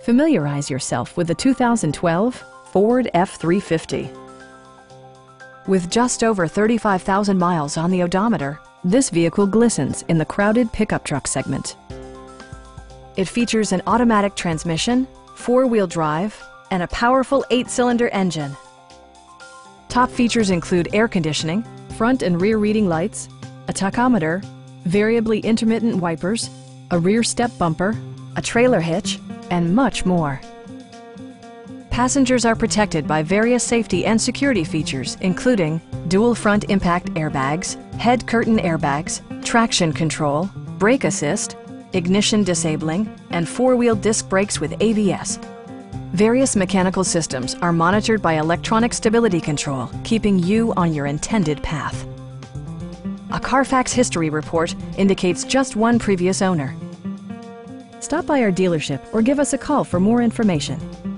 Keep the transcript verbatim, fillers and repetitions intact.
Familiarize yourself with the two thousand twelve Ford F three fifty. With just over thirty-five thousand miles on the odometer, this vehicle glistens in the crowded pickup truck segment. It features an automatic transmission, four-wheel drive, and a powerful eight-cylinder engine. Top features include air conditioning, front and rear reading lights, a tachometer, variably intermittent wipers, a rear step bumper, a trailer hitch, and much more. Passengers are protected by various safety and security features, including dual front impact airbags, head curtain airbags, traction control, brake assist, ignition disabling, and four-wheel disc brakes with A B S. Various mechanical systems are monitored by electronic stability control, keeping you on your intended path. A Carfax history report indicates just one previous owner. Stop by our dealership or give us a call for more information.